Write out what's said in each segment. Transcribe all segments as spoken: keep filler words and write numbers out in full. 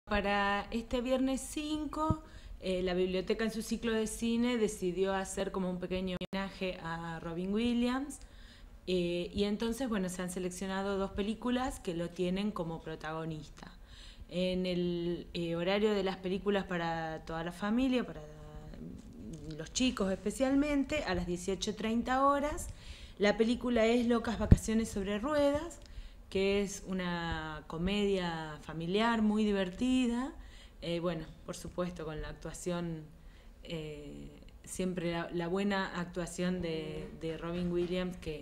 Para este viernes cinco, eh, la biblioteca en su ciclo de cine decidió hacer como un pequeño homenaje a Robin Williams. Eh, y entonces, bueno, se han seleccionado dos películas que lo tienen como protagonista. En el eh, horario de las películas para toda la familia, para los chicos especialmente, a las dieciocho treinta horas, la película es Locas Vacaciones sobre Ruedas, que es una comedia familiar muy divertida, eh, bueno, por supuesto con la actuación, eh, siempre la, la buena actuación de, de Robin Williams, que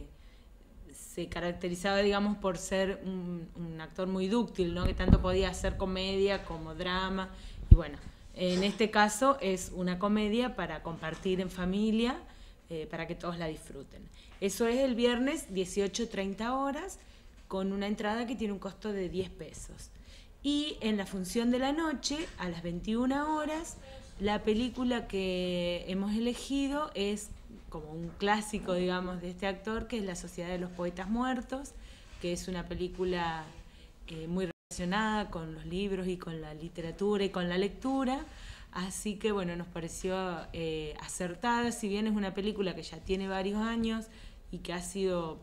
se caracterizaba, digamos, por ser un, un actor muy dúctil, ¿no? Que tanto podía hacer comedia como drama, y bueno, en este caso es una comedia para compartir en familia, eh, para que todos la disfruten. Eso es el viernes dieciocho treinta horas, con una entrada que tiene un costo de diez pesos. Y en la función de la noche, a las veintiuna horas, la película que hemos elegido es como un clásico, digamos, de este actor, que es La Sociedad de los Poetas Muertos, que es una película eh, muy relacionada con los libros y con la literatura y con la lectura. Así que, bueno, nos pareció eh, acertada, si bien es una película que ya tiene varios años y que ha sido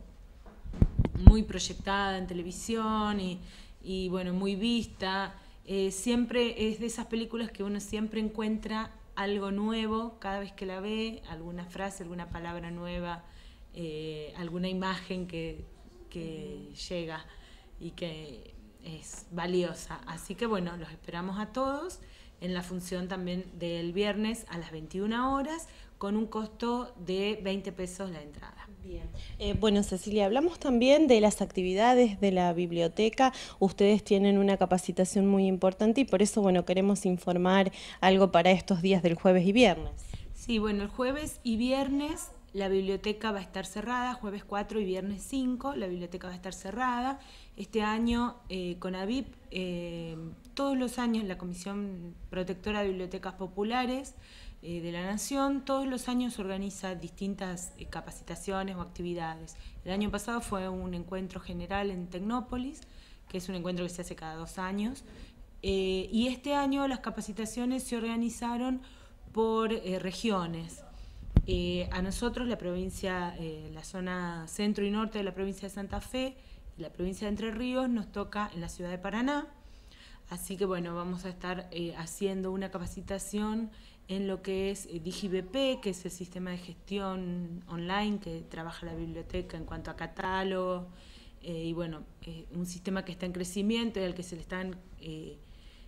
muy proyectada en televisión y, y bueno, muy vista. Eh, siempre es de esas películas que uno siempre encuentra algo nuevo cada vez que la ve, alguna frase, alguna palabra nueva, eh, alguna imagen que, que llega y que es valiosa. Así que bueno, los esperamos a todos en la función también del viernes a las veintiuna horas, con un costo de veinte pesos la entrada. Bien. Eh, bueno, Cecilia, hablamos también de las actividades de la biblioteca. Ustedes tienen una capacitación muy importante y por eso, bueno, queremos informar algo para estos días del jueves y viernes. Sí, bueno, el jueves y viernes la biblioteca va a estar cerrada, jueves cuatro y viernes cinco, la biblioteca va a estar cerrada. Este año, eh, CONAVIP, eh, todos los años la Comisión Protectora de Bibliotecas Populares eh, de la Nación, todos los años organiza distintas eh, capacitaciones o actividades. El año pasado fue un encuentro general en Tecnópolis, que es un encuentro que se hace cada dos años, eh, y este año las capacitaciones se organizaron por eh, regiones. Eh, a nosotros, la provincia, eh, la zona centro y norte de la provincia de Santa Fe y la provincia de Entre Ríos, nos toca en la ciudad de Paraná. Así que bueno, vamos a estar eh, haciendo una capacitación en lo que es eh, DigiBP, que es el sistema de gestión online que trabaja la biblioteca en cuanto a catálogo, eh, y bueno, eh, un sistema que está en crecimiento y al que se le están eh,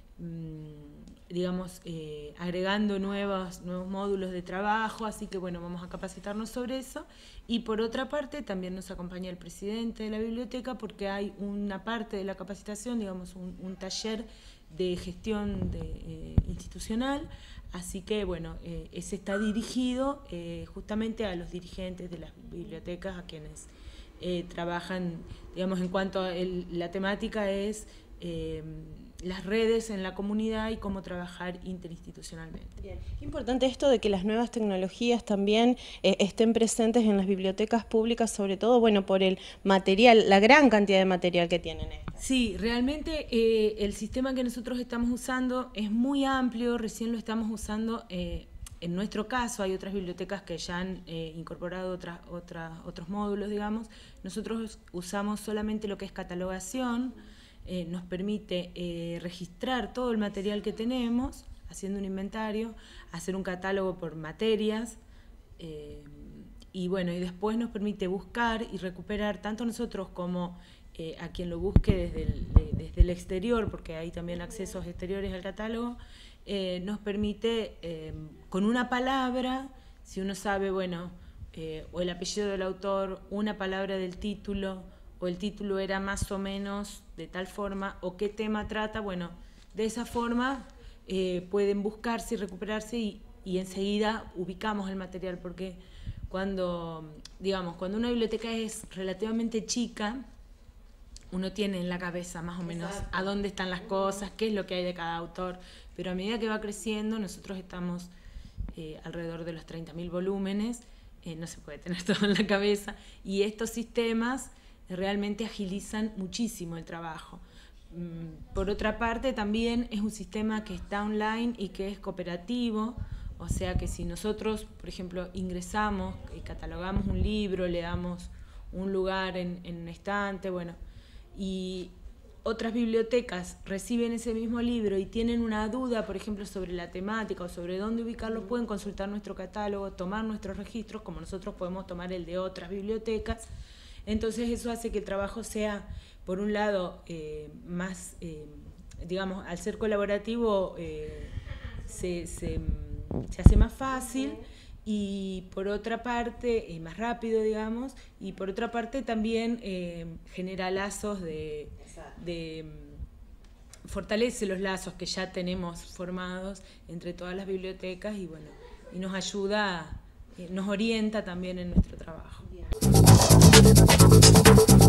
digamos, eh, agregando nuevos, nuevos módulos de trabajo, así que bueno, vamos a capacitarnos sobre eso. Y por otra parte, también nos acompaña el presidente de la biblioteca, porque hay una parte de la capacitación, digamos, un, un taller de gestión de, eh, institucional, así que bueno, eh, ese está dirigido eh, justamente a los dirigentes de las bibliotecas, a quienes eh, trabajan, digamos, en cuanto a el, la temática es eh, las redes en la comunidad y cómo trabajar interinstitucionalmente. Bien. Qué importante esto de que las nuevas tecnologías también eh, estén presentes en las bibliotecas públicas, sobre todo, bueno, por el material, la gran cantidad de material que tienen estas. Sí, realmente eh, el sistema que nosotros estamos usando es muy amplio, recién lo estamos usando. Eh, en nuestro caso, hay otras bibliotecas que ya han eh, incorporado otras, otras, otros módulos, digamos. Nosotros usamos solamente lo que es catalogación. Eh, nos permite eh, registrar todo el material que tenemos, haciendo un inventario, hacer un catálogo por materias, eh, y bueno, y después nos permite buscar y recuperar tanto nosotros como eh, a quien lo busque desde el, de, desde el exterior, porque hay también accesos exteriores al catálogo, eh, nos permite eh, con una palabra, si uno sabe, bueno, eh, o el apellido del autor, una palabra del título, o el título era más o menos de tal forma, o qué tema trata, bueno, de esa forma eh, pueden buscarse y recuperarse y, y enseguida ubicamos el material, porque cuando, digamos, cuando una biblioteca es relativamente chica, uno tiene en la cabeza más o menos a dónde están las cosas, qué es lo que hay de cada autor, pero a medida que va creciendo, nosotros estamos eh, alrededor de los treinta mil volúmenes, eh, no se puede tener todo en la cabeza, y estos sistemas realmente agilizan muchísimo el trabajo. por otra parte, también es un sistema que está online y que es cooperativo, o sea que si nosotros, por ejemplo, ingresamos y catalogamos un libro, le damos un lugar en, en un estante, bueno, y otras bibliotecas reciben ese mismo libro y tienen una duda, por ejemplo, sobre la temática o sobre dónde ubicarlo, pueden consultar nuestro catálogo, tomar nuestros registros, como nosotros podemos tomar el de otras bibliotecas. Entonces eso hace que el trabajo sea, por un lado, eh, más, eh, digamos, al ser colaborativo, eh, se, se, se hace más fácil, y por otra parte, eh, más rápido, digamos, y por otra parte también eh, genera lazos de, de... fortalece los lazos que ya tenemos formados entre todas las bibliotecas y, bueno, y nos ayuda, eh, nos orienta también en nuestro trabajo.